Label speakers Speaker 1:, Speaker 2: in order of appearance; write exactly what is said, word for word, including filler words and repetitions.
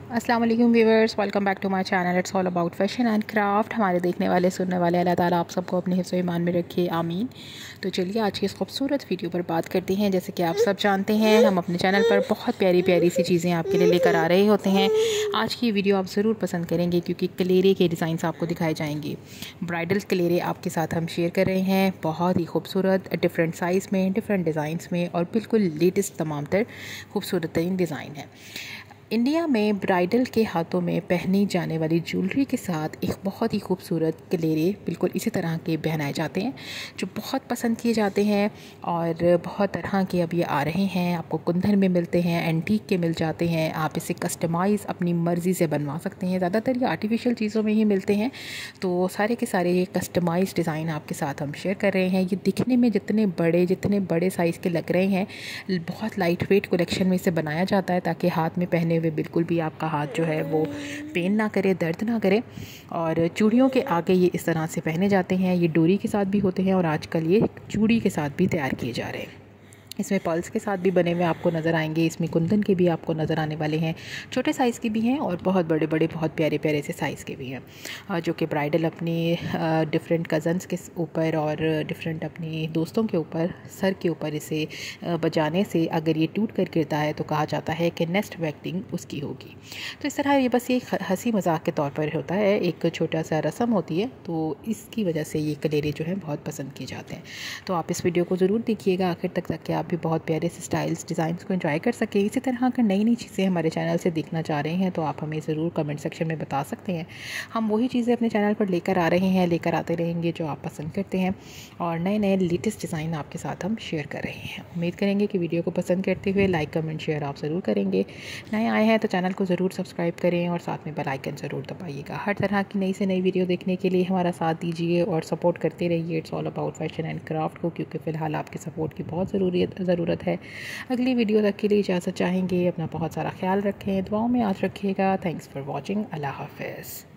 Speaker 1: अस्सलाम वालेकुम viewers, welcome back to my channel. It's all about fashion and craft. हमारे देखने वाले सुनने वाले अल्लाह ताला आप सबको अपने हिफ्ज़ ईमान में रखे, आमीन। तो चलिए आज की इस खूबसूरत वीडियो पर बात करते हैं। जैसे कि आप सब जानते हैं, हम अपने चैनल पर बहुत प्यारी प्यारी सी चीज़ें आपके लिए लेकर आ रहे होते हैं। आज की वीडियो आप ज़रूर पसंद करेंगे क्योंकि कलेरे के डिज़ाइंस आपको दिखाए जाएंगे। ब्राइडल कलेरे आपके साथ हम शेयर कर रहे हैं, बहुत ही खूबसूरत, डिफरेंट साइज़ में, डिफरेंट डिज़ाइंस में और बिल्कुल लेटेस्ट तमाम तर खूबसूरत तरीन डिज़ाइन है। इंडिया में ब्राइडल के हाथों में पहनी जाने वाली ज्वेलरी के साथ एक बहुत ही खूबसूरत कलेरे बिल्कुल इसी तरह के पहनाए जाते हैं जो बहुत पसंद किए जाते हैं और बहुत तरह के अब ये आ रहे हैं। आपको कुंदन में मिलते हैं, एंटीक के मिल जाते हैं, आप इसे कस्टमाइज़ अपनी मर्ज़ी से बनवा सकते हैं। ज़्यादातर ये आर्टिफिशियल चीज़ों में ही मिलते हैं, तो सारे के सारे ये कस्टमाइज़ डिज़ाइन आपके साथ हम शेयर कर रहे हैं। ये दिखने में जितने बड़े जितने बड़े साइज़ के लग रहे हैं, बहुत लाइट वेट कलेक्शन में इसे बनाया जाता है ताकि हाथ में पहने हुए बिल्कुल भी आपका हाथ जो है वो पेन ना करे, दर्द ना करे। और चूड़ियों के आगे ये इस तरह से पहने जाते हैं। ये डोरी के साथ भी होते हैं और आजकल ये चूड़ी के साथ भी तैयार किए जा रहे हैं। इसमें पर्ल्स के साथ भी बने हुए आपको नज़र आएंगे, इसमें कुंदन के भी आपको नज़र आने वाले हैं। छोटे साइज़ के भी हैं और बहुत बड़े बड़े बहुत प्यारे प्यारे से साइज़ के भी हैं, जो कि ब्राइडल अपनी डिफरेंट कज़न्स के ऊपर और डिफरेंट अपनी दोस्तों के ऊपर, सर के ऊपर इसे बजाने से अगर ये टूट कर गिरता है तो कहा जाता है कि नेक्स्ट वेडिंग उसकी होगी। तो इस तरह ये बस ये हंसी मजाक के तौर पर होता है, एक छोटा सा रस्म होती है, तो इसकी वजह से ये कलेरे जो हैं बहुत पसंद किए जाते हैं। तो आप इस वीडियो को ज़रूर देखिएगा आखिर तक ताकि आप भी बहुत प्यारे से स्टाइल्स डिज़ाइंस को एंजॉय कर सकें। इसी तरह अगर नई नई चीज़ें हमारे चैनल से देखना चाह रहे हैं तो आप हमें ज़रूर कमेंट सेक्शन में बता सकते हैं। हम वही चीज़ें अपने चैनल पर लेकर आ रहे हैं, लेकर आते रहेंगे जो आप पसंद करते हैं और नए नए लेटेस्ट डिज़ाइन आपके साथ हम शेयर कर रहे हैं। उम्मीद करेंगे कि वीडियो को पसंद करते हुए लाइक कमेंट शेयर आप ज़रूर करेंगे। नए आए हैं तो चैनल को ज़रूर सब्सक्राइब करें और साथ में बेल आइकन ज़रूर दबाइएगा। हर तरह की नई से नई वीडियो देखने के लिए हमारा साथ दीजिए और सपोर्ट करते रहिए it's all about fashion and craft को, क्योंकि फ़िलहाल आपके सपोर्ट की बहुत ज़रूरत ज़रूरत है। अगली वीडियो तक के लिए इजाज़त चाहेंगे। अपना बहुत सारा ख्याल रखें, दुआओं में याद रखिएगा। Thanks for watching. अल्लाह हाफ़िज़।